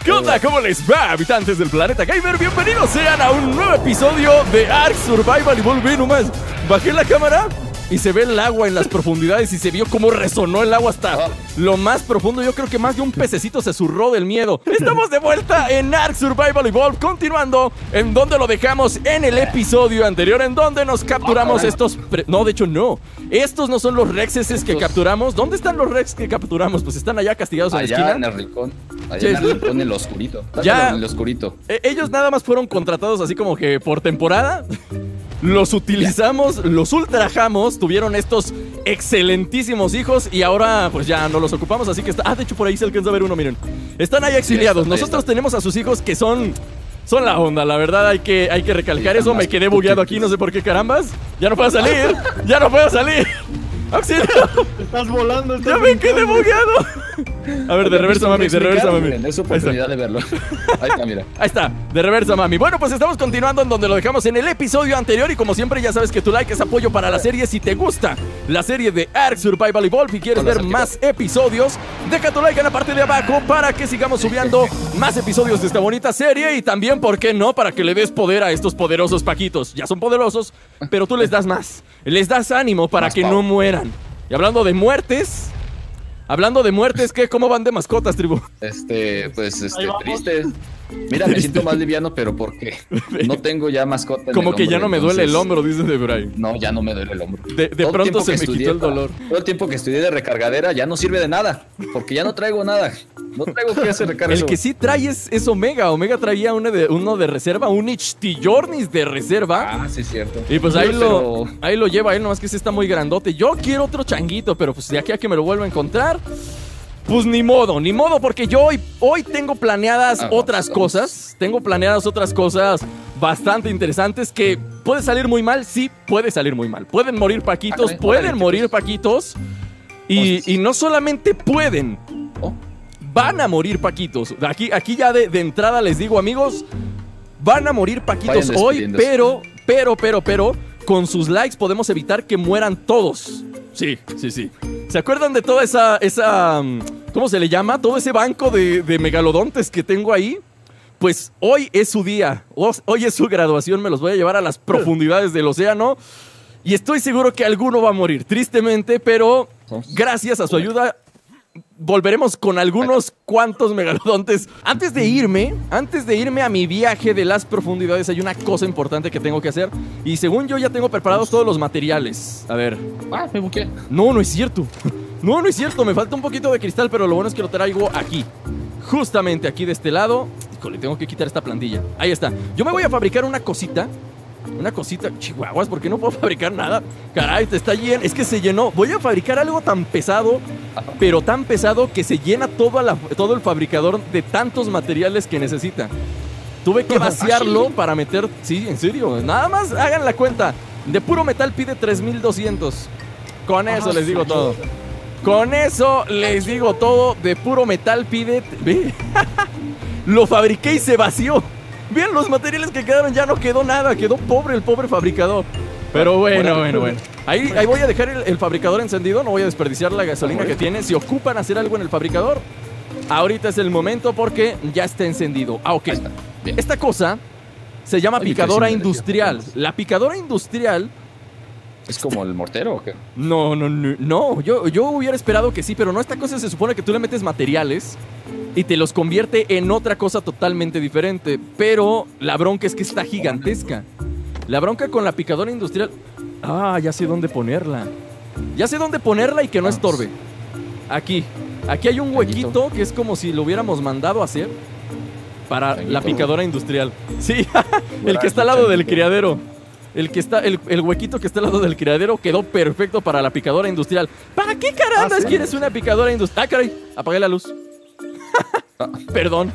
¿Qué onda? ¿Cómo les va, habitantes del planeta Gamer? Bienvenidos sean a un nuevo episodio de Ark Survival Evolved. Ve nomás, bajé la cámara y se ve el agua en las profundidades y se vio cómo resonó el agua hasta lo más profundo. Yo creo que más de un pececito se zurró del miedo. Estamos de vuelta en Ark Survival Evolved, continuando en donde lo dejamos en el episodio anterior, en donde nos capturamos estos... No, de hecho no. Estos no son los rexes que capturamos. ¿Dónde están los rex que capturamos? Pues están allá castigados en la esquina. Allá en el rincón. Allá en el rincón, en el oscurito. Ya, en el oscurito. Ellos nada más fueron contratados así como que por temporada. Los utilizamos, los ultrajamos, tuvieron estos excelentísimos hijos y ahora pues ya no los ocupamos, así que está... Ah, de hecho por ahí se alcanza a ver uno, miren. Están ahí exiliados. Nosotros tenemos a sus hijos que son la onda, la verdad hay que recalcar eso. Me quedé bugueado aquí, no sé por qué carambas. Ya no puedo salir, ya no puedo salir. ¡Auxilio! Estás volando, ¡Ya me quedé bugueado! A ver, de reversa, mami, de reversa, mami. Es oportunidad de verlo. Ahí está, mira. Ahí está, de reversa, mami. Bueno, pues estamos continuando en donde lo dejamos en el episodio anterior. Y como siempre, ya sabes que tu like es apoyo para la serie. Si te gusta la serie de Ark Survival Evolved y quieres ver más episodios, deja tu like en la parte de abajo para que sigamos subiendo más episodios de esta bonita serie. Y también, ¿por qué no? Para que le des poder a estos poderosos paquitos. Ya son poderosos, pero tú les das más. Les das ánimo para que no mueran. Y hablando de muertes, ¿qué? ¿Cómo van de mascotas, tribu? Tristes. Mira, me siento más liviano, pero porque no tengo ya mascota. Como que ya no me duele el hombro, dice de Bray. No, ya no me duele el hombro. De pronto se me quitó el dolor. Todo el tiempo que estudié de recargadera ya no sirve de nada, porque ya no traigo nada. No traigo que hacer recarga. El que sí trae es Omega. Omega traía uno de reserva, un Ichtillornis de reserva. Ah, sí, es cierto. Y pues ahí lo lleva él, nomás que sí está muy grandote. Yo quiero otro changuito, pero pues de aquí a que me lo vuelva a encontrar, pues ni modo, porque yo hoy tengo planeadas otras cosas. Tengo planeadas otras cosas bastante interesantes que puede salir muy mal. Sí, puede salir muy mal. Pueden morir paquitos, Y no solamente pueden, van a morir paquitos. Aquí ya de entrada les digo, amigos, van a morir paquitos hoy, pero, con sus likes podemos evitar que mueran todos. Sí. ¿Se acuerdan de toda esa ¿cómo se le llama? Todo ese banco de megalodontes que tengo ahí. Pues hoy es su día. Hoy es su graduación. Me los voy a llevar a las profundidades del océano. Y estoy seguro que alguno va a morir, tristemente, pero gracias a su ayuda volveremos con algunos cuantos megalodontes. Antes de irme a mi viaje de las profundidades, hay una cosa importante que tengo que hacer. Y según yo ya tengo preparados todos los materiales. A ver. Me buqué. No es cierto. No es cierto. Me falta un poquito de cristal, pero lo bueno es que lo traigo aquí. Justamente aquí de este lado. Híjole, tengo que quitar esta plantilla. Ahí está. Yo me voy a fabricar una cosita. Chihuahuas, ¿por qué no puedo fabricar nada? Caray, te está lleno. Es que se llenó. Voy a fabricar algo tan pesado, pero tan pesado que se llena todo el fabricador de tantos materiales que necesita. Tuve que vaciarlo para meter... Sí, en serio. Nada más hagan la cuenta. De puro metal pide 3200. Con eso les digo todo. Con eso les digo todo. De puro metal pide... ¿Ve? Lo fabriqué y se vació. Vean los materiales que quedaron, ya no quedó nada. Quedó pobre el pobre fabricador. Pero bueno. Ahí voy a dejar el fabricador encendido. No voy a desperdiciar la gasolina que tiene. Si ocupan hacer algo en el fabricador, ahorita es el momento porque ya está encendido. Ok. Esta cosa se llama picadora industrial. La picadora industrial... ¿Es como el mortero o qué? No. Yo hubiera esperado que sí, pero no. Esta cosa se supone que tú le metes materiales y te los convierte en otra cosa totalmente diferente. Pero la bronca es que está gigantesca. La bronca con la picadora industrial... Ah, ya sé dónde ponerla. Y que no estorbe. Aquí hay un huequito que es como si lo hubiéramos mandado a hacer para la picadora industrial. Sí, el que está al lado del criadero. El huequito que está al lado del criadero quedó perfecto para la picadora industrial. ¿Para qué carambas quieres una picadora industrial? Ah, caray, apagué la luz. Perdón,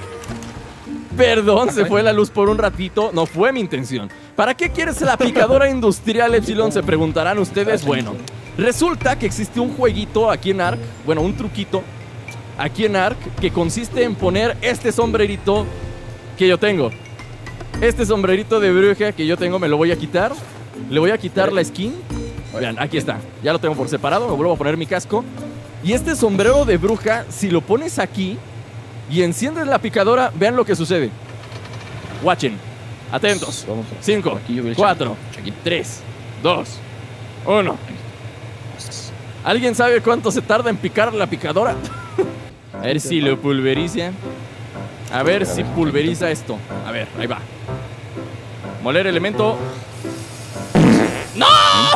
se fue la luz por un ratito. No fue mi intención. ¿Para qué quieres la picadora industrial, Epsilon? Se preguntarán ustedes. Bueno, resulta que existe un jueguito aquí en Ark. Bueno, un truquito aquí en Ark que consiste en poner este sombrerito que yo tengo. Este sombrerito de bruja que yo tengo me lo voy a quitar. Le voy a quitar la skin. Vean, aquí está. Ya lo tengo por separado. Me vuelvo a poner mi casco. Y este sombrero de bruja, si lo pones aquí, y enciendes la picadora, vean lo que sucede. Watchen. Atentos. 5, 4, 3, 2, 1. ¿Alguien sabe cuánto se tarda en picar la picadora? A ver si lo pulveriza. A ver si pulveriza esto. A ver, ahí va. Moler elemento. ¡No!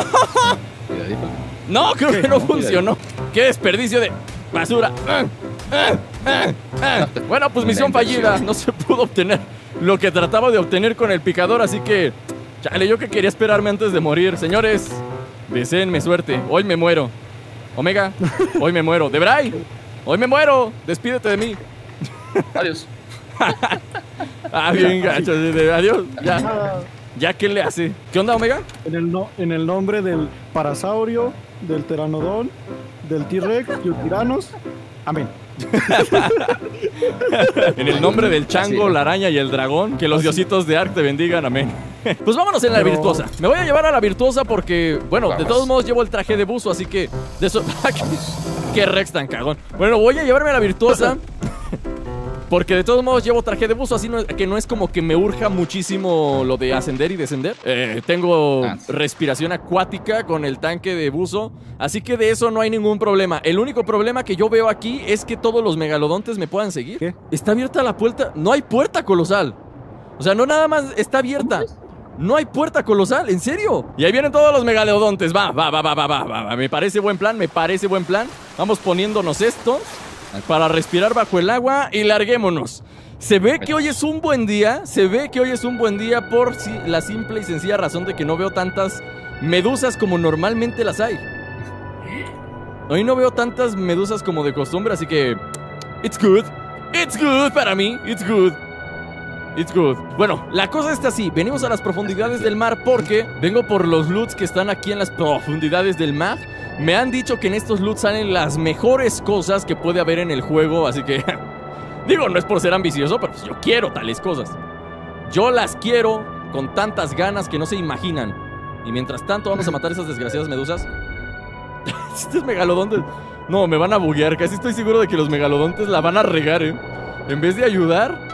No, creo que no funcionó. ¡Qué desperdicio de basura! Bueno, pues misión fallida. No se pudo obtener lo que trataba de obtener con el picador, así que... Chale, yo que quería esperarme antes de morir. Señores, deséenme suerte. Hoy me muero. Omega, hoy me muero. Debray, hoy me muero. Despídete de mí. Adiós. Bien gacho. Adiós. Ya, ¿qué le hace? ¿Qué onda, Omega? En el nombre del Parasaurio, del Pteranodon, del T-Rex y Tiranos. Amén. En el nombre del chango, la araña y el dragón, que los diositos de Ark te bendigan, amén. Pues vámonos en la virtuosa. Me voy a llevar a la virtuosa porque, bueno, de todos modos llevo el traje de buzo, así que de eso... Qué Rex tan cagón. Bueno, voy a llevarme a la virtuosa porque de todos modos llevo traje de buzo, así que no es como que me urja muchísimo lo de ascender y descender. Tengo respiración acuática con el tanque de buzo, así que de eso no hay ningún problema. El único problema que yo veo aquí es que todos los megalodontes me puedan seguir. ¿Qué? Está abierta la puerta. No hay puerta colosal. O sea, no nada más está abierta. No hay puerta colosal, ¿en serio? Y ahí vienen todos los megalodontes. Va. Me parece buen plan, Vamos poniéndonos esto para respirar bajo el agua y larguémonos. Se ve que hoy es un buen día. Por la simple y sencilla razón de que no veo tantas medusas como normalmente las hay. Hoy no veo tantas medusas como de costumbre, así que... It's good para mí. It's good. Bueno, la cosa está así. Venimos a las profundidades del mar porque vengo por los loots que están aquí en las profundidades del mar. Me han dicho que en estos loots salen las mejores cosas que puede haber en el juego, así que... Digo, no es por ser ambicioso, pero pues yo quiero tales cosas. Yo las quiero con tantas ganas que no se imaginan. Y mientras tanto vamos a matar esas desgraciadas medusas. Estos megalodontes... No, me van a buguear. Casi estoy seguro de que los megalodontes la van a regar, En vez de ayudar...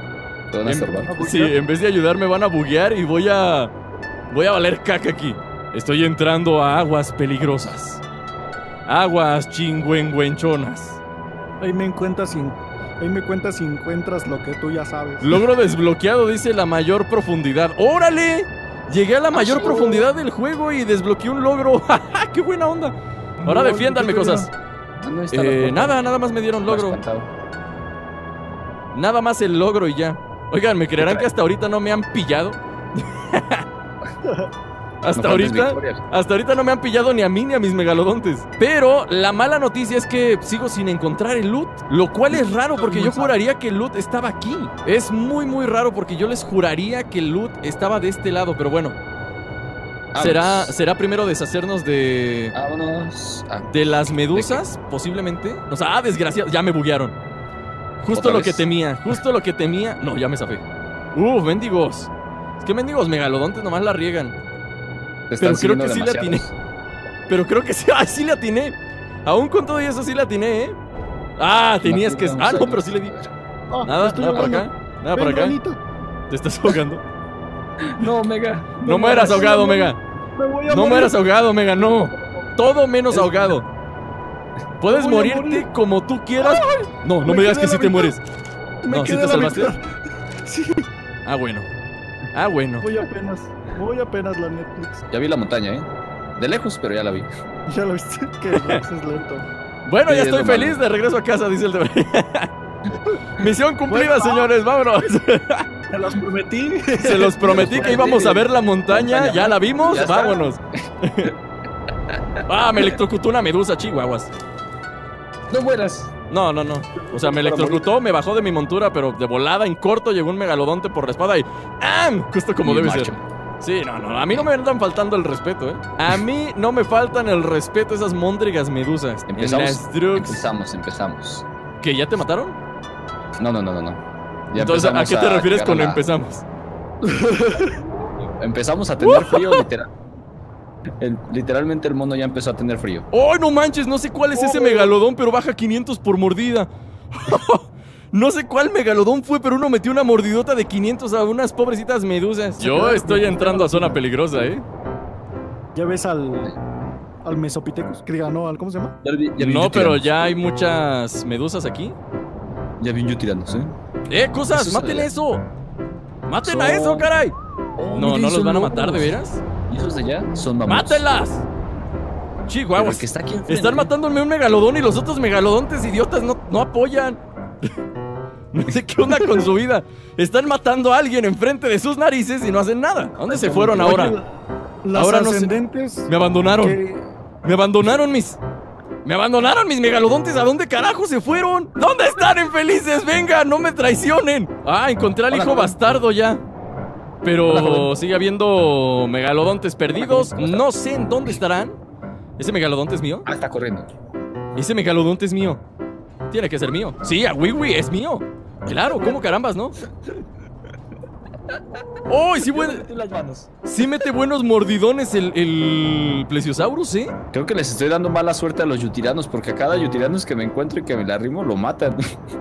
Sí, en vez de ayudar me van a buguear y voy a valer caca aquí. Estoy entrando a aguas peligrosas. Aguas chingüengüenchonas. Ahí me cuentas si encuentras lo que tú ya sabes. Logro desbloqueado, dice la mayor profundidad. ¡Órale! Llegué a la mayor profundidad del juego y desbloqueé un logro. ¡Qué buena onda! Ahora defiéndanme cosas. Nada más me dieron logro. Nada más el logro y ya. Oigan, ¿me creerán que hasta ahorita no me han pillado? Hasta ahorita no me han pillado ni a mí ni a mis megalodontes. Pero la mala noticia es que sigo sin encontrar el loot, lo cual es raro porque yo juraría que el loot estaba aquí. Es muy raro porque yo les juraría que el loot estaba de este lado, pero bueno. ¿Será primero deshacernos de... de las medusas? Posiblemente. O sea, desgraciado, ya me buguearon. Justo lo que temía. No, ya me zafé. Mendigos. Es que mendigos megalodontes nomás la riegan. Pero creo que sí le atiné. Sí le atiné. Aún con todo eso sí le atiné, tenías que... no, pero sí le di. Nada por acá. Te estás ahogando. No, Omega. No mueras ahogado, Omega. No mueras ahogado, Omega, no. Todo menos ahogado. Puedes morirte como tú quieras. No me digas que sí te mueres. No, ¿sí te salvaste? Sí. Bueno. Voy apenas la Netflix. Ya vi la montaña, de lejos, pero ya la vi. Ya lo viste, que Rex es lento. Bueno, sí, ya estoy feliz de regreso a casa, dice el de... Misión cumplida, señores, vámonos. Se los prometí que íbamos a ver la montaña. Ya la vimos, vámonos. Me electrocutó una medusa, chihuahuas. No mueras. No. O sea, me electrocutó, me bajó de mi montura, pero de volada, en corto, llegó un megalodonte por la espada y... Justo como debe ser. Sí, no. A mí no me andan faltando el respeto, A mí no me faltan el respeto esas móndrigas medusas. Empezamos. ¿Que ya te mataron? No. Ya entonces, ¿a qué te refieres con empezamos? Empezamos a tener frío, literal. Literalmente el mono ya empezó a tener frío. ¡Oh, no manches! No sé cuál es ese megalodón, pero baja 500 por mordida. No sé cuál megalodón fue, pero uno metió una mordidota de 500 a unas pobrecitas medusas. Yo estoy entrando a zona peligrosa, ¿Ya ves al Mesopithecus? Que diga, no, ¿cómo se llama? No, pero ya hay muchas medusas aquí. Ya vi un Yutiranos, Cosas, Eso es maten allá. eso. Maten a eso, caray. No, no los van a matar, ¿de veras? ¿Y esos de allá? Son mamuts. ¡Mátenlas! Pero Chihuahuas. el que está aquí enfrente. Están matándome un megalodón y los otros megalodontes idiotas no apoyan. No sé qué onda con su vida. Están matando a alguien enfrente de sus narices y no hacen nada. ¿A dónde se fueron ahora? Oye, las Ahora no sé. ascendentes. Me abandonaron. que- Me abandonaron mis megalodontes. ¿A dónde carajo se fueron? ¿Dónde están, infelices? Venga, no me traicionen. Ah, encontré al Hola, hijo joven. bastardo ya. Pero Hola, joven. sigue habiendo megalodontes perdidos. ¿Cómo está? No sé en dónde estarán. ¿Ese megalodonte es mío? Ah, está corriendo. Ese megalodonte es mío. Tiene que ser mío. Sí, a Wiwi es mío. Claro, ¿cómo carambas, no? ¡Oh! Sí mete buenos mordidones el Plesiosaurus, ¿eh? Creo que les estoy dando mala suerte a los Yutiranos, porque a cada Yutiranos que me encuentro y que me la arrimo lo matan.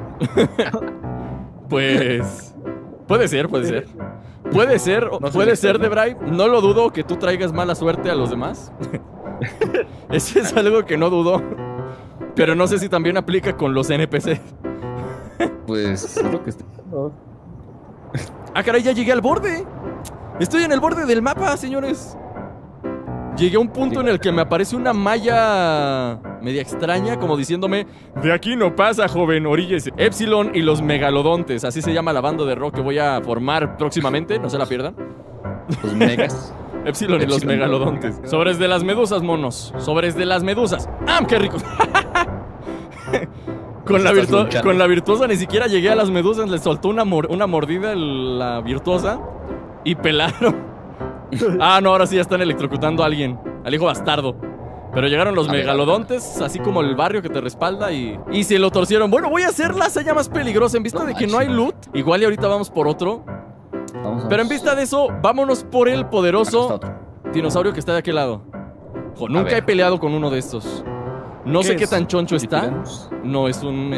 Pues... Puede ser. Puede ser, No sé puede si ser, está, ¿no? Debray. No lo dudo que tú traigas mala suerte a los demás. Eso es algo que no dudo. Pero no sé si también aplica con los NPC. Pues creo que está. Ah, caray, ya llegué al borde. Estoy en el borde del mapa, señores. Llegué a un punto en el que me aparece una malla media extraña, como diciéndome: de aquí no pasa, joven, oríllese. Epsilon y los megalodontes, así se llama la banda de rock que voy a formar próximamente, no se la pierdan. Los megas. Epsilon y los Epsilon. megalodontes. Sobres de las medusas, monos. Sobres de las medusas. ¡Ah, qué rico! Con la virtuosa ni siquiera llegué a las medusas. Le soltó una mordida la virtuosa y pelaron. Ah, no, ahora sí ya están electrocutando a alguien. Al hijo bastardo. Pero llegaron los A ver, megalodontes, así como el barrio que te respalda y se lo torcieron. Bueno, voy a hacer la saya más peligrosa. En vista No de que no hay manches. loot, igual y ahorita vamos por otro. Vamos. Pero en vista de eso, vámonos por el Acá está poderoso otro. dinosaurio que está de aquel lado. Jo, nunca ver. he peleado con uno de estos. No ¿Qué sé qué es? tan choncho está. Yutiranos. No, es un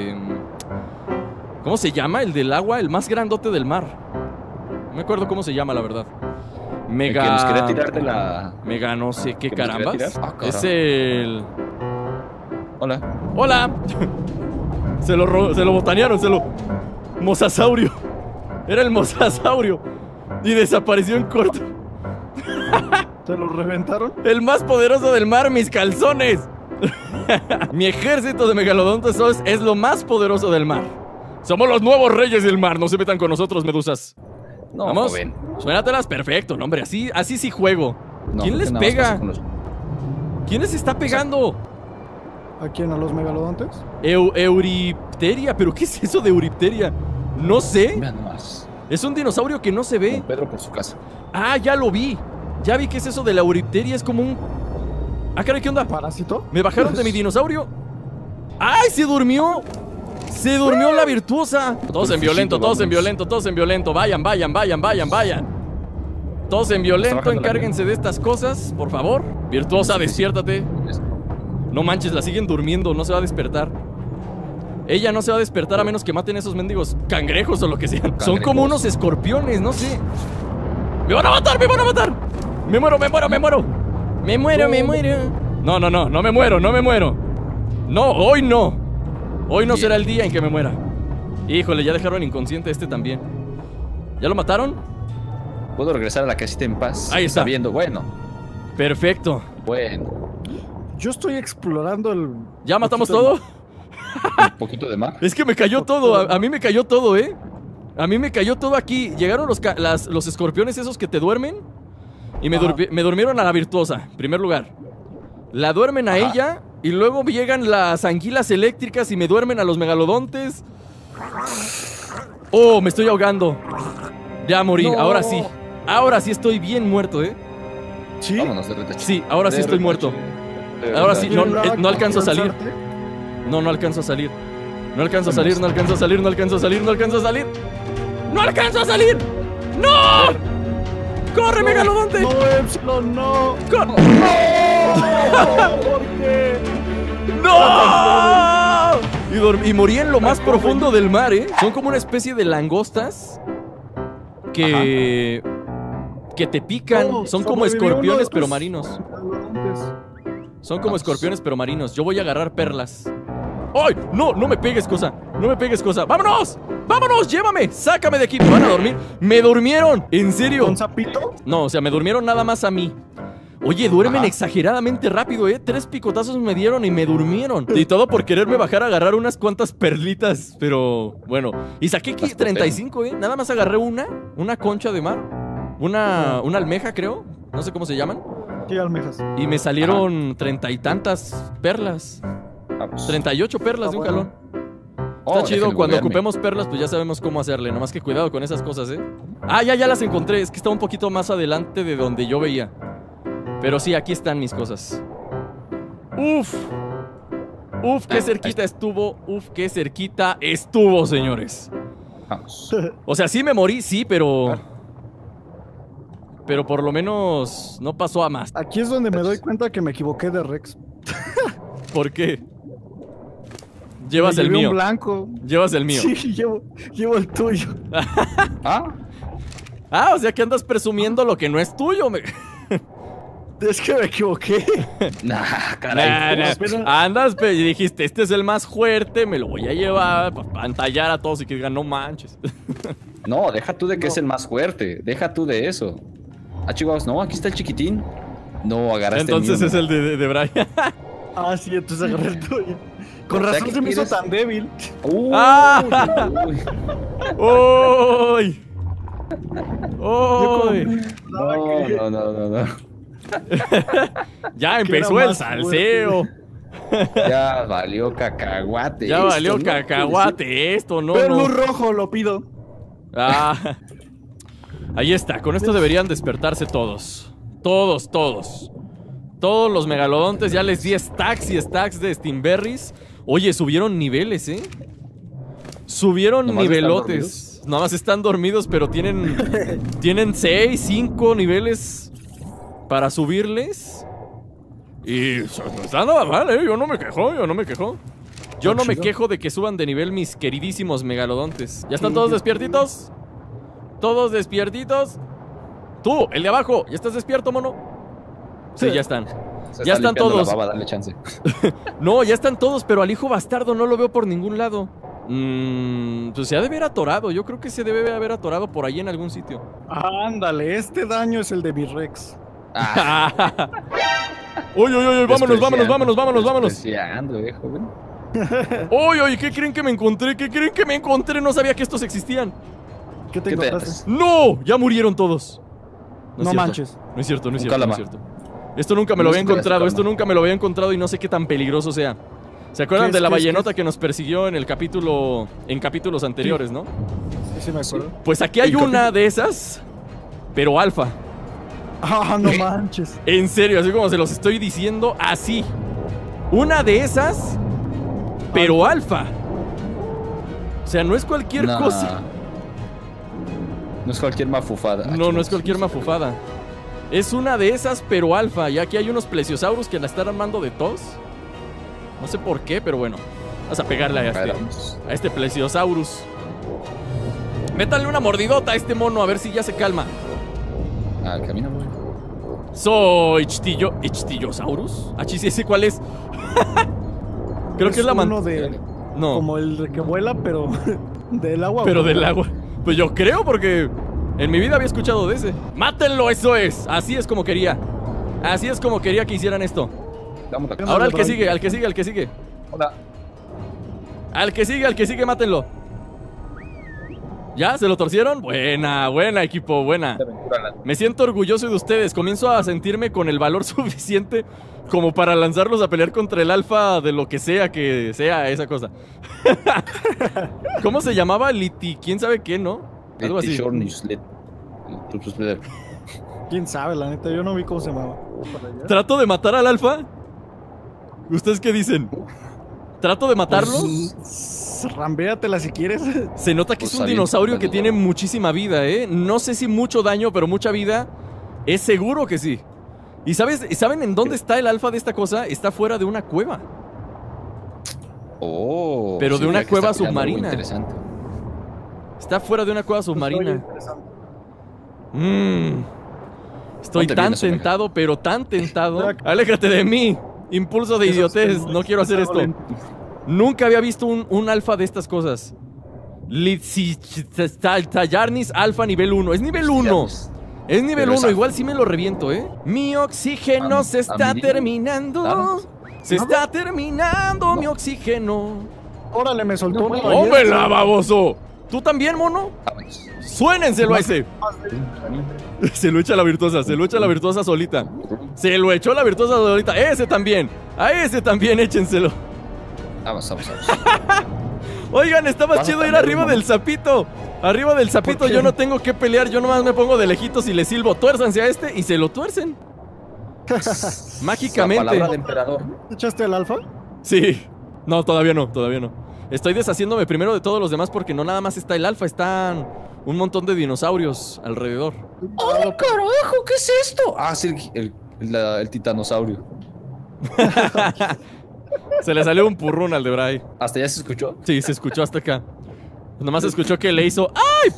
¿cómo se llama? El del agua, el más grandote del mar. No me acuerdo cómo se llama, la verdad. El que nos quería tirar Mega. de la. Mega no sé qué ¿Que nos quería carambas. tirar? Ah, Es caramba. el. Hola. ¡Hola! se lo botanearon, Mosasaurio. Era el mosasaurio. Y desapareció en corto. ¿Se los reventaron? El más poderoso del mar, mis calzones. Mi ejército de megalodontes es lo más poderoso del mar. Somos los nuevos reyes del mar. No se metan con nosotros, medusas. No, Vamos. joven. Suénatelas perfecto, no, hombre. Así sí juego. No, ¿Quién creo les que nada más pega? pasa con los- ¿Quién les está pegando? ¿A quién? ¿A los megalodontes? Euripteria. ¿Pero qué es eso de Euripteria? No sé. Vean nomás. Es un dinosaurio que no se ve. Don Pedro por su casa. Ah, ya lo vi. Ya vi qué es eso de la Euripteria. Es como un... Ah, caray, ¿qué onda? ¿Parásito? Me bajaron de mi dinosaurio. ¡Ay, se durmió! Se durmió la virtuosa. Todos en violento, todos en violento, todos en violento. Vayan. Todos en violento, bajando la encárguense de estas cosas, por favor. Virtuosa, despiértate. No manches, la siguen durmiendo, no se va a despertar. Ella no se va a despertar a menos que maten esos mendigos cangrejos o lo que sean. Son Cangrejos. como unos escorpiones, no sé. ¡Me van a matar! ¡Me muero! No me muero. No, hoy no. Hoy no Bien. será el día en que me muera. Híjole, ya dejaron inconsciente a este también. ¿Ya lo mataron? Puedo regresar a la casita en paz. Ahí está. Sabiendo, bueno. Perfecto. Yo estoy explorando el... ¿Ya matamos poquito todo? Un poquito de mar. Es que me cayó todo. A mí me cayó todo, ¿eh? A mí me cayó todo aquí. Llegaron los escorpiones esos que te duermen. Y me Ajá. durmieron a la virtuosa, en primer lugar. La duermen a Ajá. ella. Y luego llegan las anguilas eléctricas y me duermen a los megalodontes. Oh, me estoy ahogando. Ya morí, No. ahora sí. Ahora sí estoy bien muerto, ¿eh? ¿Sí? Vámonos de retache. Sí, ahora sí De estoy retache. muerto. De Ahora retache. sí, no, ¿Tienen nada no alcanzo a con salir. lanzarte? No alcanzo a salir. No alcanzo a salir. ¡No alcanzo a salir! ¡No! ¡Corre, megalodonte! No, Epsilon, no. ¡Corre! ¿Por qué? ¡No! Y morí en lo más profundo del mar, ¿eh? Son como una especie de langostas que te pican. No, Son como sobrevivió uno de escorpiones, estos pero marinos. Son como escorpiones, pero marinos. Yo voy a agarrar perlas. ¡Ay! ¡No! ¡No me pegues, cosa! ¡No me pegues, cosa! ¡Vámonos! ¡Vámonos! ¡Llévame! ¡Sácame de aquí! ¿Me van a dormir? ¡Me durmieron! ¿En serio? ¿Con sapito? No, o sea, me durmieron nada más a mí. Oye, duermen exageradamente rápido, ¿eh? 3 picotazos me dieron y me durmieron. Y todo por quererme bajar a agarrar unas cuantas perlitas. Pero, bueno. Y saqué aquí 35, ¿eh? Nada más agarré una concha de mar. Una almeja, creo. No sé cómo se llaman. Sí, almejas. Y me salieron 30 y tantas perlas. 38 perlas de un jalón. Está chido, cuando ocupemos perlas, pues ya sabemos cómo hacerle. Nomás que cuidado con esas cosas, ¿eh? Ah, ya las encontré. Es que estaba un poquito más adelante de donde yo veía. Pero sí, aquí están mis cosas. Uf, qué cerquita estuvo. Uf, qué cerquita estuvo, señores. Vamos. O sea, sí me morí, sí, pero por lo menos no pasó a más. Aquí es donde me doy cuenta que me equivoqué de Rex. ¿Por qué? Llevas Me el llevé mío. un blanco. Llevas el mío. Sí, llevo el tuyo. Ah, o sea que andas presumiendo lo que no es tuyo. Es que me equivoqué. Nah, caray. Andas, y dijiste, este es el más fuerte, me lo voy a llevar para pantallar a todos y que digan, no manches. No, deja tú de que es el más fuerte. Deja tú de eso. Ah, chicos, no, aquí está el chiquitín. No, agarraste Entonces el mío. es el de Brian. Ah, sí, entonces agarré el tuyo. Con O sea, razón que se me hizo quieres- tan débil. ¡Ah! Uy. ¡Uy! ¡Uy! No. Ya Que era empezó el más salseo. Ya valió cacahuate. Ya valió esto, ¿no? cacahuate esto, no, Pero no. luz rojo, lo pido. Ah. Ahí está, con esto deberían despertarse todos. Todos. Todos los megalodontes, ya les di stacks y stacks de Steamberries. Oye, subieron niveles, ¿eh? Subieron ¿Nomás nivelotes. Nada más están dormidos, pero tienen 6, 5 niveles para subirles. Y no está nada mal, ¿eh? Yo no me quejo. Yo no me quejo de que suban de nivel mis queridísimos megalodontes. ¿Ya están todos despiertitos? ¿Todos despiertitos? Tú, el de abajo, ¿ya estás despierto, mono? Sí, ya están. Se Ya está están limpiando todos. la baba, dale chance. No, ya están todos, pero al hijo bastardo no lo veo por ningún lado. Pues se ha de haber atorado. Yo creo que se debe haber atorado por ahí en algún sitio. Ándale, este daño es el de mi Rex. Oye, vámonos. Despreciando, joven. Oye, ¿qué creen que me encontré? No sabía que estos existían. ¿Qué te ¿Qué te encontraste? haces? ¡No! Ya murieron todos. No es cierto. manches. No es cierto. Un calama. Esto nunca me lo No había esperas encontrado. calma. Esto nunca me lo había encontrado y no sé qué tan peligroso sea. ¿Se acuerdan ¿Qué es, de la qué es, ballenota qué es? que nos persiguió en el capítulo, en capítulos anteriores, no? Sí, me acuerdo. Pues aquí hay una de esas, pero alfa. Ah, no manches. En serio, así como se los estoy diciendo, así. Una de esas, pero alfa. O sea, no es cualquier Nah. cosa. No es cualquier mafufada. No es cualquier mafufada. Es una de esas, pero alfa. Y aquí hay unos plesiosaurus que la están armando de tos. No sé por qué, pero bueno. Vamos a pegarle a este plesiosaurus. Métanle una mordidota a este mono a ver si ya se calma. Ah, camina, güey. Soy Ichtillosaurus. Ah, sí, sé cuál es. Creo que es la uno de... No, Como el que vuela, pero del agua. pero del agua. Pues yo creo porque en mi vida había escuchado de ese. ¡Mátenlo! Eso es. Así es como quería. Así es como quería que hicieran esto. Vamos acá. Ahora al que sigue. Hola. Al que sigue, mátenlo. ¿Ya? ¿Se lo torcieron? Buena, equipo, buena. Me siento orgulloso de ustedes. Comienzo a sentirme con el valor suficiente como para lanzarlos a pelear contra el alfa de lo que sea esa cosa. ¿Cómo se llamaba? Liti, ¿quién sabe qué, no? Algo así. ¿Quién sabe? La neta, yo no vi cómo se llamaba. ¿Trato de matar al alfa? ¿Ustedes qué dicen? ¿Trato de matarlo? Pues, rambéatela si quieres. Se nota que Pues es un está bien, dinosaurio que dale, tiene dale. muchísima vida, ¿eh? No sé si mucho daño, pero mucha vida. Es seguro que sí. ¿Y saben en dónde está el alfa de esta cosa? Está fuera de una cueva. Oh. Pero de una que cueva está tirando algo submarina. Interesante. Está fuera de una cueva submarina. Estoy Ponte tan bien eso, Omega. tentado, pero tan tentado. Aléjate de mí. Impulso de idiotez. No quiero hacer esto. Nunca había visto un alfa de estas cosas. Tallarnis alfa nivel 1. Es nivel 1. Es nivel Pero 1. esa- Igual sí me lo reviento, ¿eh? Mi oxígeno se está terminando. Vamos. Se está terminando mi oxígeno. Órale, me soltó una ¡Hómela, baboso! ¿Tú también, mono? Vámonos. ¡Suénenselo a ese! Se lo echa la virtuosa, se lo echa la virtuosa solita. Se lo echó la virtuosa solita. ¡Ese también! A ese también échenselo. Vamos. Oigan, está más Vas a chido ir tener arriba uno. del sapito. Arriba del sapito ¿Por qué? yo no tengo que pelear. Yo nomás me pongo de lejitos y le silbo. Tuérzanse a este y se lo tuercen. La Mágicamente. palabra de emperador. ¿Echaste el alfa? Sí. No, todavía no. Estoy deshaciéndome primero de todos los demás porque no nada más está el alfa, están un montón de dinosaurios alrededor. ¡Ay, carajo! ¿Qué es esto? Ah, sí, el titanosaurio. Se le salió un purrún al de Bray. ¿Hasta ya se escuchó? Sí, se escuchó hasta acá. Nomás se escuchó que le hizo ¡ay!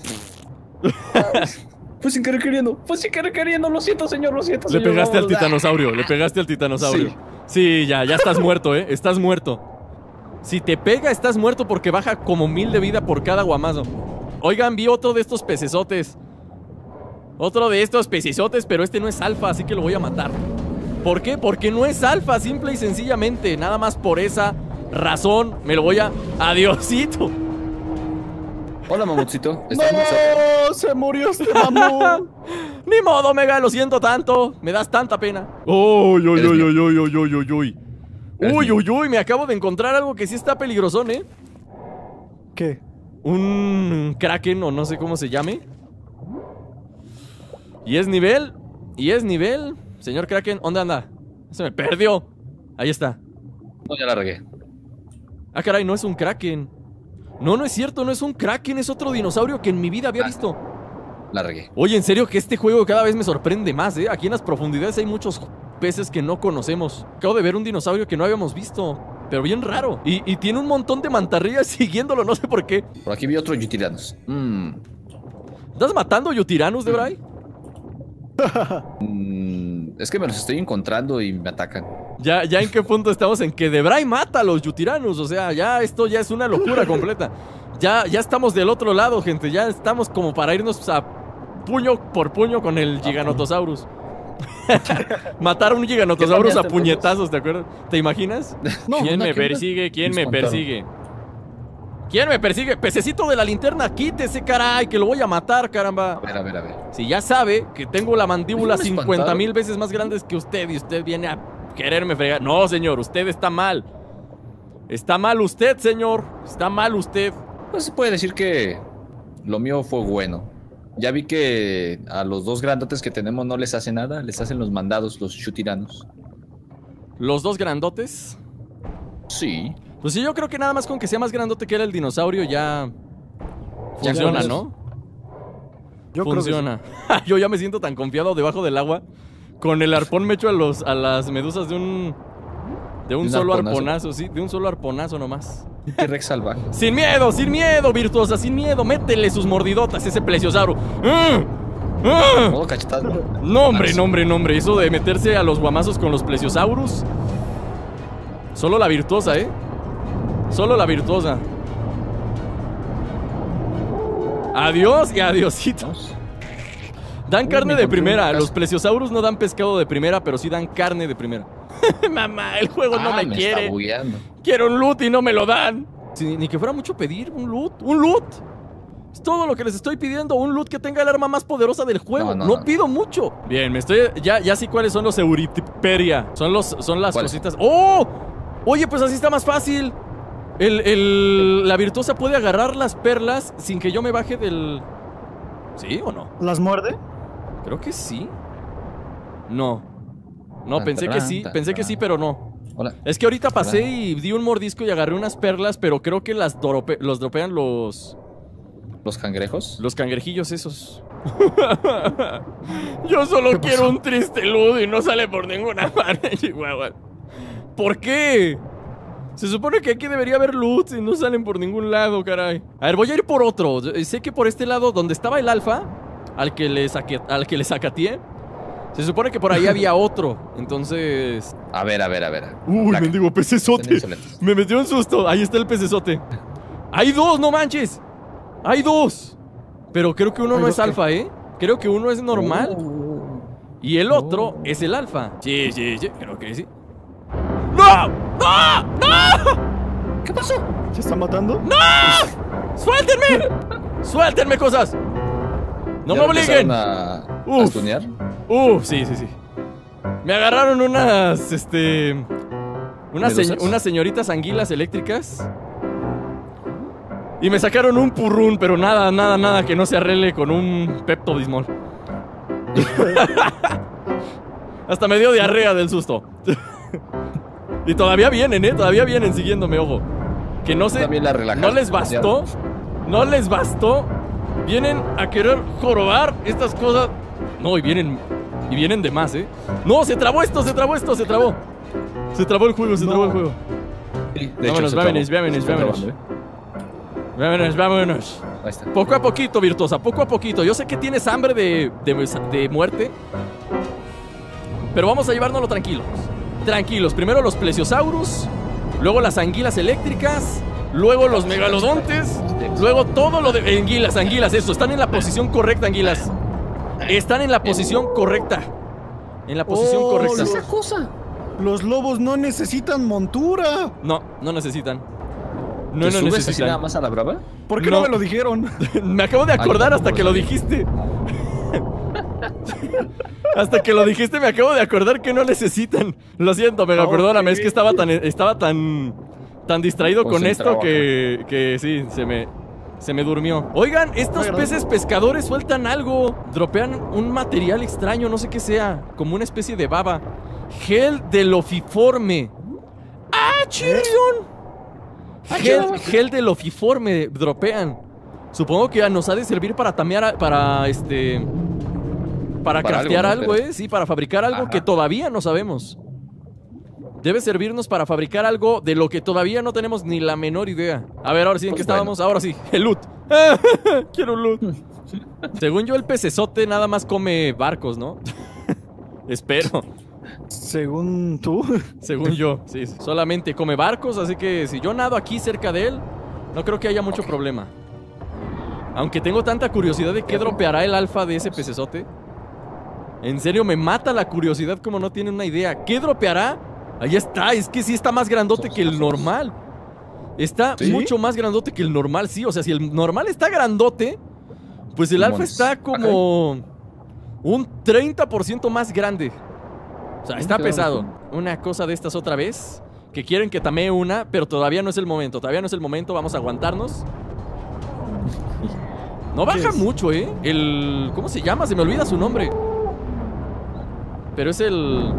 Fue sin querer queriendo. Lo siento, señor, lo siento. Le señor. pegaste al Vamos. titanosaurio. Sí. Sí, ya estás muerto, estás muerto. Si te pega, estás muerto porque baja como 1000 de vida por cada guamazo. Oigan, vi otro de estos pecesotes. Otro de estos pecesotes, pero este no es alfa, así que lo voy a matar. ¿Por qué? Porque no es alfa, simple y sencillamente. Nada más por esa razón me lo voy a... ¡Adiosito! Hola, mamutcito. ¿Estás muy cerca? ¡No! ¡Se murió este mamut! Ni modo, Mega, lo siento tanto. Me das tanta pena. Uy, uy, Eres uy, mío. uy, uy, uy, uy, uy, uy. Eres Uy, mío. uy, uy, me acabo de encontrar algo que sí está peligrosón, ¿eh? ¿Qué? Un kraken o no sé cómo se llame. Y es nivel. Señor kraken, ¿dónde anda? Se me perdió. Ahí está. No, ya la regué. Ah, caray, no es un kraken. No es cierto, no es un kraken, es otro dinosaurio que en mi vida había visto. La regué. Oye, en serio que este juego cada vez me sorprende más, ¿eh? Aquí en las profundidades hay muchos peces que no conocemos. Acabo de ver un dinosaurio que no habíamos visto, pero bien raro. Y tiene un montón de mantarrayas siguiéndolo, no sé por qué. Por aquí vi otro Yutiranos. ¿Estás matando Yutiranos, Debray? Es que me los estoy encontrando y me atacan. ¿Ya en qué punto estamos? En que Debray mata a los Yutiranos. O sea, ya esto ya es una locura completa. Ya estamos del otro lado, gente. Ya estamos como para irnos a puño por puño con el Giganotosaurus. Matar a un Giganotosaurus a ¿Qué puñetazos, ¿te acuerdas? ¿Te imaginas? No, ¿Quién una me que persigue? ¿Quién nos me contaron. persigue? ¿Quién me persigue? Pececito de la linterna, quítese, caray, que lo voy a matar, caramba. A ver. Si ya sabe que tengo la mandíbula Oye, me 50,000 veces más grande que usted y usted viene a quererme fregar. No, señor, usted está mal. Está mal usted, señor. Está mal usted. Pues se puede decir que lo mío fue bueno. Ya vi que a los dos grandotes que tenemos no les hace nada. Les hacen los mandados, los Yutiranos. Los dos grandotes. Sí. Pues sí, yo creo que nada más con que sea más grandote que era el dinosaurio ya Ya funciona, con ¿no? Yo Funciona. Yo ya me siento tan confiado debajo del agua. Con el arpón me echo a las medusas de un solo arponazo. arponazo, sí, de un solo arponazo nomás. T-Rex salvaje. Sin miedo, virtuosa, sin miedo. Métele sus mordidotas a ese plesiosauro. Modo cachetado. No, hombre. Eso de meterse a los guamazos con los plesiosaurus. Solo la virtuosa, ¿eh? Solo la virtuosa. Adiós y adiosito. Dan carne de primera. Los plesiosaurus no dan pescado de primera, pero sí dan carne de primera. Mamá, el juego no me quiere. Está bugueando. Quiero un loot y no me lo dan. Sí, ni que fuera mucho pedir un loot. ¡Un loot! Es todo lo que les estoy pidiendo. Un loot que tenga el arma más poderosa del juego. No pido mucho. Bien, ya sé cuáles son los Euritiperia. Son las ¿Cuáles? cositas. ¡Oh! Oye, pues así está más fácil. La virtuosa puede agarrar las perlas sin que yo me baje del... ¿Sí o no? ¿Las muerde? Creo que sí. No, pensé que sí, pero no. Hola. Es que ahorita pasé Hola. y di un mordisco y agarré unas perlas, pero creo que los dropean los ¿Los cangrejos? cangrejillos esos. Yo solo quiero un triste loot y no sale por ninguna parte, Chihuahua. ¿Por qué? Se supone que aquí debería haber loot y no salen por ningún lado, caray. A ver, voy a ir por otro. Sé que por este lado, donde estaba el alfa, al que le sacateé, se supone que por ahí había otro. Entonces... A ver. Uy, Placa. mendigo pecesote. Me metió un susto. Ahí está el pecesote. Hay dos, no manches. Hay dos. Pero creo que uno no es alfa, ¿eh? Creo que uno es normal. Y el otro es el alfa. Sí, creo que sí. ¡No! ¡No! ¡No! ¿Qué pasó? ¿Se está matando? ¡No! ¡Suéltenme! ¡Suéltenme cosas! ¡No me obliguen! ¿A tunear? Sí. Me agarraron unas, unas señoritas anguilas eléctricas. Y me sacaron un purrún, pero nada que no se arregle con un Pepto Bismol. Hasta me dio diarrea del susto. Y todavía vienen siguiéndome, ojo. Que no sé, no les bastó. No les bastó. Vienen a querer jorobar estas cosas. No, y vienen de más, ¿eh? No, se trabó esto. Se trabó el juego, Sí, de hecho, Vámonos. Ahí está. Poco a poquito, Virtuosa, poco a poquito. Yo sé que tienes hambre de muerte, pero vamos a llevárnoslo tranquilos. Tranquilos, primero los plesiosaurus, luego las anguilas eléctricas, luego los megalodontes, luego todo lo de... Anguilas, eso, están en la posición correcta, anguilas. Están en la posición correcta. En la posición correcta. Esa cosa. Los lobos no necesitan montura. No necesitan. ¿Te subes así nada más a la brava? ¿Por qué no me lo dijeron? Me acabo de acordar hasta que lo dijiste. Hasta que lo dijiste me acabo de acordar que no necesitan. Lo siento, Mega, perdóname, es que estaba tan distraído con esto que sí, se me durmió. Oigan, estos peces pescadores sueltan algo. Dropean un material extraño, no sé qué sea, como una especie de baba. Gel de lofiforme. ¡Ah, chirión! Gel de lofiforme dropean. Supongo que nos ha de servir para tamear, para craftear algo, ¿eh? Sí, para fabricar algo que todavía no sabemos. Debe servirnos para fabricar algo de lo que todavía no tenemos ni la menor idea. A ver, ahora sí, ¿en qué estábamos? Ahora sí, el loot. Quiero un loot. Según yo, el pecesote nada más come barcos, ¿no? Espero. Según tú. Según yo, sí. Solamente come barcos, así que si yo nado aquí cerca de él, no creo que haya mucho problema. Aunque tengo tanta curiosidad de qué dropeará el alfa de ese pecesote. En serio, me mata la curiosidad como no tienen una idea. ¿Qué dropeará? Ahí está, es que sí está más grandote que el normal. Está mucho más grandote que el normal, sí. O sea, si el normal está grandote, pues el alfa está como un 30% más grande. O sea, está pesado. Una cosa de estas otra vez. Que quieren que tamee una, pero todavía no es el momento. Vamos a aguantarnos. No baja mucho, ¿eh? ¿Cómo se llama? Se me olvida su nombre. Pero es el...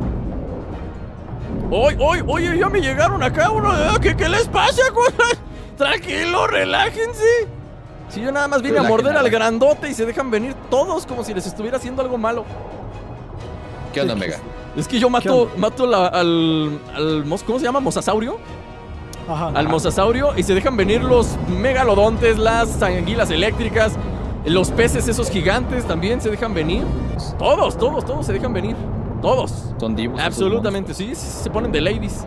¡Oye! Ya me llegaron acá uno. ¿Qué les pasa? Tranquilo, relájense. Si yo nada más vine a morder al grandote y se dejan venir todos como si les estuviera haciendo algo malo. ¿Qué onda, Mega? Es que yo mato al ¿cómo se llama? ¿Mosasaurio? Ajá. Al mosasaurio y se dejan venir los megalodontes, las anguilas eléctricas, los peces esos gigantes también se dejan venir. Todos se dejan venir. Todos. Son divos. Absolutamente, sí, se ponen de ladies.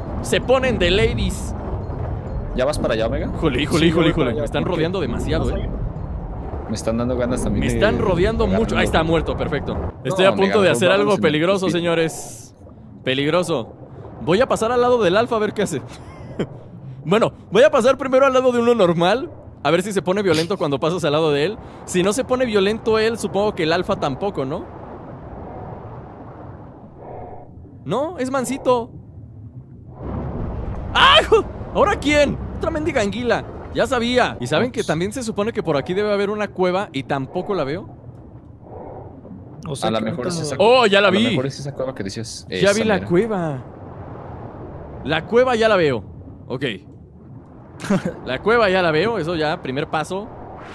¿Ya vas para allá, Mega? Híjole. Me están rodeando demasiado, Me están dando ganas también. Me están rodeando mucho. Ahí está, muerto, perfecto. Estoy a punto de hacer algo peligroso, señores. Peligroso. Voy a pasar al lado del alfa a ver qué hace. Bueno, voy a pasar primero al lado de uno normal. A ver si se pone violento cuando pasas al lado de él. Si no se pone violento él, supongo que el alfa tampoco, ¿no? No, es mansito. ¡Ah! ¿Ahora quién? Otra mendiga anguila. Ya sabía. Y saben que también se supone que por aquí debe haber una cueva y tampoco la veo. O sea, a lo mejor es esa cueva. ¡Oh, ya la vi! A lo mejor es esa cueva que decías. Ya vi la cueva. La cueva ya la veo. Ok. La cueva ya la veo. Eso ya, primer paso.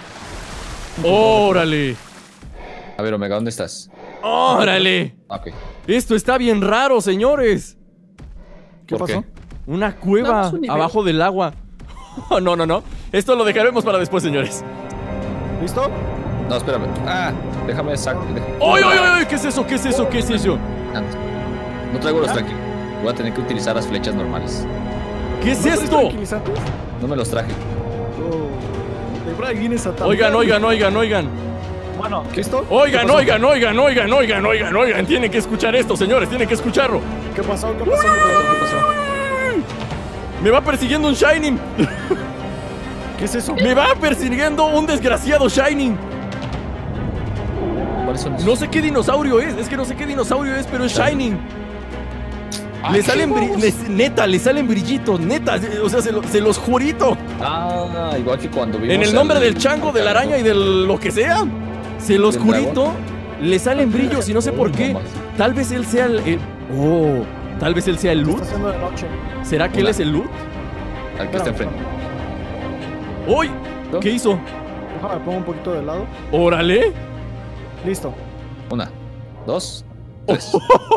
¡Órale! A ver, Omega, ¿dónde estás? ¡Órale! Ok. Esto está bien raro, señores. ¿Qué pasó? Una cueva No, es abajo del agua. No, no, no. Esto lo dejaremos para después, señores. ¿Listo? No, espérame. Déjame sacar. ¡Oy, oy, oy! ¿Qué es eso? ¿Qué es eso? ¿Qué es eso? No traigo los tranquilos. Voy a tener que utilizar las flechas normales. ¿Qué es ¿No traes esto? tranquilizantes? No me los traje. Oh, de Brian Guinness a Oigan, oigan, oigan, oigan. Bueno, ¿listo? Oigan, ¿Qué pasó? oigan, oigan, oigan, oigan, oigan, oigan. Tienen que escuchar esto, señores. Tienen que escucharlo. ¿Qué pasó? ¿Qué pasó? ¿Qué pasó? Me va persiguiendo un Shining. ¿Qué es eso? Me va persiguiendo un desgraciado Shining. ¿Cuáles son esos? No sé qué dinosaurio es. Es que no sé qué dinosaurio es, pero es Shining. Le salen neta, le salen brillitos, neta. O sea, se los jurito. Igual que cuando vimos En el nombre del chango, de la araña y de lo que sea. Se los ¿Del jurito. Le salen brillos y no sé por qué. Tal vez él sea Oh, tal vez él sea el ¿Qué loot. está haciendo de noche? ¿Será que él es el loot? Al que está enfrente. ¡Uy! ¿No? ¿Qué hizo? Déjame, pongo un poquito de lado. ¡Órale! Listo. 1, 2, 3.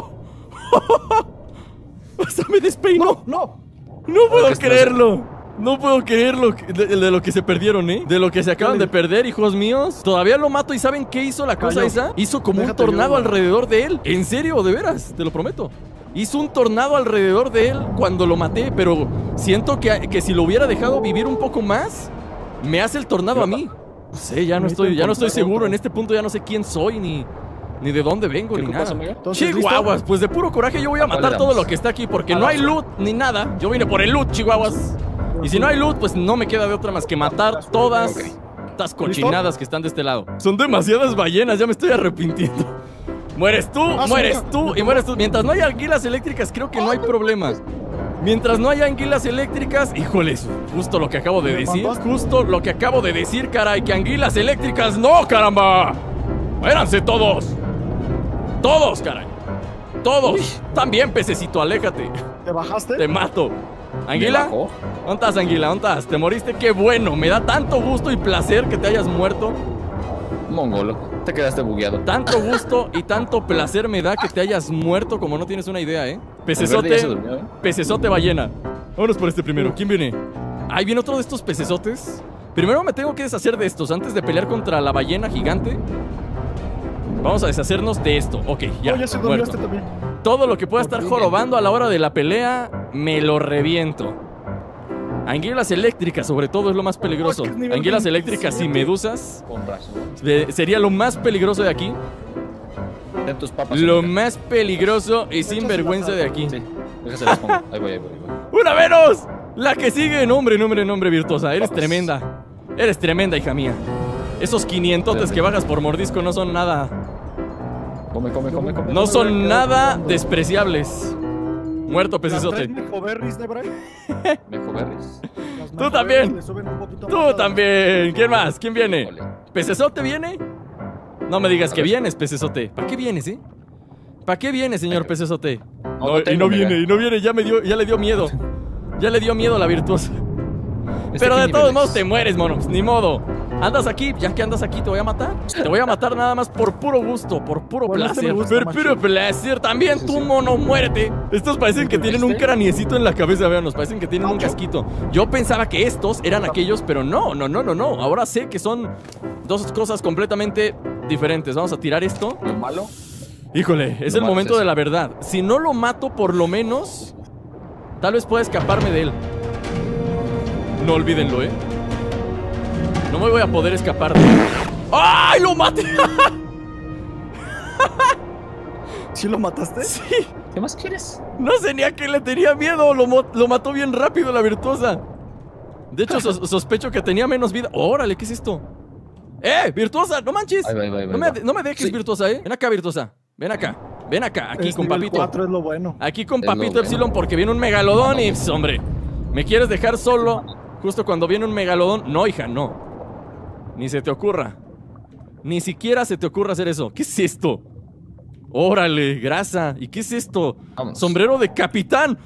Hasta me despeinó. ¡No! No puedo ¿Qué creerlo. No puedo creerlo de lo que se perdieron, ¿eh? De lo que se acaban de perder, hijos míos. Todavía lo mato y ¿saben qué hizo la cosa Cayó. esa? Hizo como un Déjate tornado ayudo. alrededor de él. En serio, de veras, te lo prometo. Hizo un tornado alrededor de él cuando lo maté, pero siento que si lo hubiera dejado vivir un poco más, me hace el tornado a mí. No sé, ya no estoy seguro. En este punto ya no sé quién soy ni de dónde vengo, ¿Qué ni ocupas, nada. amigo? Entonces, Chihuahuas, ¿listo? pues de puro coraje yo voy a ¿A cuál matar le todo damos? lo que está aquí porque no hay loot ni nada. Yo vine por el loot, chihuahuas. Y si no hay loot, pues no me queda de otra más que matar todas estas cochinadas que están de este lado. Son demasiadas ballenas, ya me estoy arrepintiendo. Mueres tú, mueres tú y mueres tú. Mientras no haya anguilas eléctricas, creo que no hay problema. Mientras no haya anguilas eléctricas, híjoles, justo lo que acabo de decir. Justo lo que acabo de decir, caray, que anguilas eléctricas no, caramba. Muéranse todos. Todos, caray. Todos. También, pececito, aléjate. ¿Te bajaste? Te mato. ¿Me ¿Anguila? bajó? ¿Dónde estás, Anguila? ¿Dónde estás? ¿Te moriste? ¡Qué bueno! Me da tanto gusto y placer que te hayas muerto. Mongolo. Te quedaste bugueado. Tanto gusto y tanto placer me da que te hayas muerto como no tienes una idea, ¿eh? El verde ya Pecesote, se durmió, ¿eh? pecesote ballena. Vámonos por este primero. ¿Quién viene? Ahí viene otro de estos pecesotes. Primero me tengo que deshacer de estos antes de pelear contra la ballena gigante. Vamos a deshacernos de esto. Ok, ya, Oh, ya se durmió muerto. este también. Todo lo que pueda estar jorobando a la hora de la pelea, me lo reviento. Anguilas eléctricas, sobre todo, es lo más peligroso. Oh, es que es nivel Anguilas 27. eléctricas y medusas Con razón. sería lo más peligroso de aquí. Ten tus papas. Lo amiga. más peligroso y sin vergüenza de aquí. Sí. Déjase las pongo. Ahí voy, ahí voy, ahí voy. ¡Una menos! La que sigue, nombre, virtuosa. Eres tremenda. Eres tremenda, hija mía. Esos 500 que bajas por mordisco no son nada. Come, come, come, come. No son nada despreciables. Muerto, ¿Las pecesote. tres mejoberries de Brian? Me coberres. Las Tú mejoberries también. le suben un poquito más Tú a- también. ¿Quién más? ¿Quién viene? Ole. ¿Pecesote viene? No me digas que vienes, pecesote. ¿Para qué vienes, eh? ¿Para qué viene, señor pecesote? No y tengo, no viene, mira. y no viene. Ya le dio miedo. Ya le dio miedo a la virtuosa. Pero qué de nivel todos es? modos te mueres, mono. Pues, ni modo. Andas aquí, ya que andas aquí, te voy a matar. Te voy a matar nada más por puro gusto, por puro Bueno, este placer. me gusta, Por macho. puro placer. También Sí, tú, sí. mono, muérete. Estos parecen que tienen un ¿Este? craniecito en la cabeza, vean, nos parecen que tienen un Macho. casquito. Yo pensaba que estos eran aquellos, pero no. Ahora sé que son dos cosas completamente diferentes. Vamos a tirar esto. Lo malo. Híjole, es Lo el malo momento es de eso. la verdad. Si no lo mato, por lo menos, tal vez pueda escaparme de él. No olvídenlo, ¿eh? No me voy a poder escapar de él. ¡Ay, lo maté! ¿Sí lo mataste? Sí, ¿Qué más quieres? no sé ni a qué le tenía miedo. Lo mató bien rápido la virtuosa. De hecho, sospecho que tenía menos vida. Órale, ¿qué es esto? Virtuosa! ¡No manches! Ahí va, ahí va, ahí va, No ahí va. me dejes, Sí. virtuosa, ¿eh? Ven acá, virtuosa. Ven acá. Ven acá, aquí Es con nivel papito. 4 es lo bueno. Aquí con Es lo Papito bueno. Epsilon porque viene un megalodón y, pss, hombre, ¿me quieres dejar solo justo cuando viene un megalodón? No, hija, no. Ni se te ocurra. Ni siquiera se te ocurra hacer eso. ¿Qué es esto? Órale, grasa. ¿Y qué es esto? Vamos. Sombrero de capitán.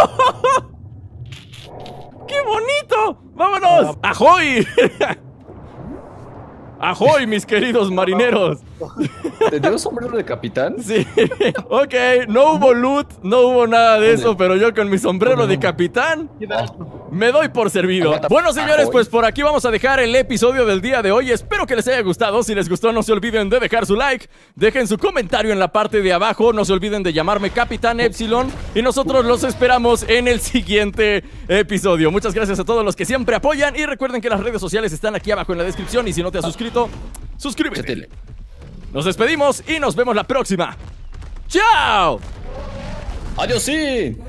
¡Qué bonito! ¡Vámonos! ¡Ajoy! ¡Ajoy, mis queridos marineros! ¿Te dio sombrero de capitán? Sí, ok, no hubo loot, no hubo nada de eso, pero yo con mi sombrero de capitán me doy por servido. Bueno, señores, pues por aquí vamos a dejar el episodio del día de hoy. Espero que les haya gustado. Si les gustó, no se olviden de dejar su like, dejen su comentario en la parte de abajo, no se olviden de llamarme Capitán Epsilon y nosotros los esperamos en el siguiente episodio. Muchas gracias a todos los que siempre apoyan y recuerden que las redes sociales están aquí abajo en la descripción y si no te has suscrito, suscríbete. Nos despedimos y nos vemos la próxima. ¡Chao! ¡Adiós, sí!